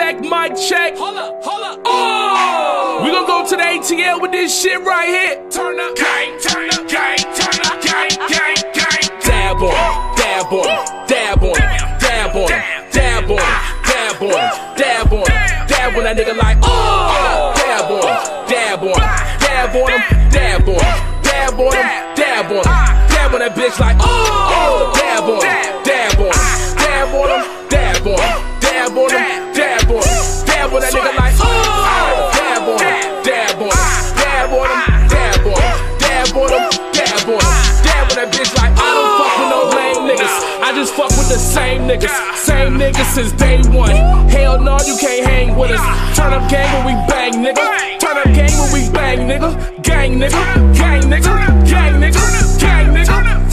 mic check. Hold up. Oh! We gon' go to the ATL with this shit right here. Turn up, gang, turn up, gang, turn up, gang. Dab on him, dab on him, dab on him, dab on him, dab on him, dab on him, dab on him, dab on that nigga like oh! Dab on him, dab on him, dab on him, dab on him, dab on him, dab on him, dab on that bitch like oh! Dab on him, dab on him, dab on him, dab on him, dab on him, dab on him, dab on that nigga like oh! Dab on him, dab on him, dab on him, dab on him, dab on him, dab on him, dab on that bitch like I don't fuck with no lame niggas. I just fuck with the same niggas since day one. Hell no, you can't hang with us. Turn up gang when we bang, nigga. Turn up gang when we bang, nigga. Gang, nigga, gang, nigga, gang, nigga, gang, nigga.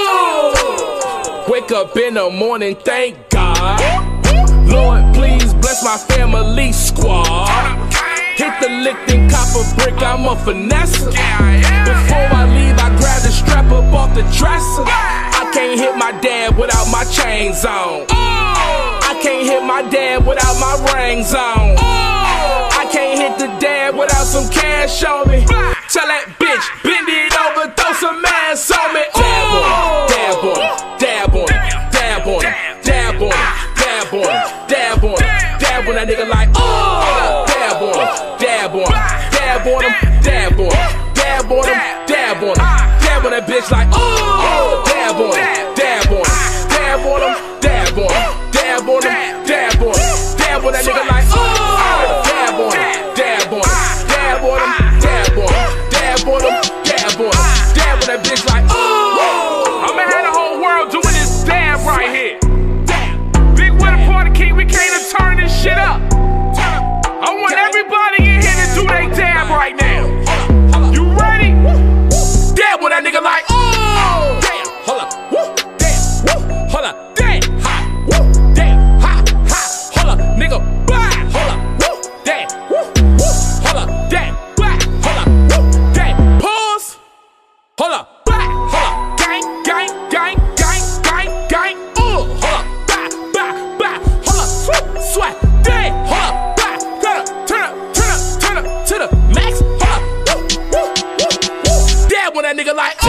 Oh! Wake up in the morning, thank God. Lord, please bless my family squad. Hit the lick, then cop a brick, I'm a finesser. Before I leave, I grab the strap up off the dresser. I can't hit my dad without my chains on. I can't hit my dad without my rings on. I can't hit the dad without some cash on me. Tell that bitch, bend it over, throw some ass on me. Dab on him, dab on him, dab on him, dab on him, dab on him, dab on him, dab on him, dab on that nigga like oh! Dab on him, dab on him, dab on him, dab on him, dab on him, dab on him, dab on that bitch like oh! Dab on him, dab on him, dab on him, dab on him, dab on him, dab on him, dab on that nigga like oh! Dab on him, dab on him, dab on him, dab on him, dab on him, dab on him, dab on that bitch like oh! I'ma have the whole world doing this dab right here. Big Winter Party King, we came to turn this shit up. I want everybody in here to do they dab right now. You ready? Dab on that nigga like oh! Damn, hold up, woo, damn, woo, hold up, damn, ha, woo, damn, ha, ha, hold up, nigga, blah, hold up, woo, damn, woo, woo, hold up, damn, blah, hold up, woo, damn, pause, hold up, blah, hold up, gang, gang, gang, gang, gang, gang, hold up, blah, blah, blah, hold up, swat, damn, hold up, blah, turn up to the max, hold up, woo, woo, woo, woo, dab on that nigga like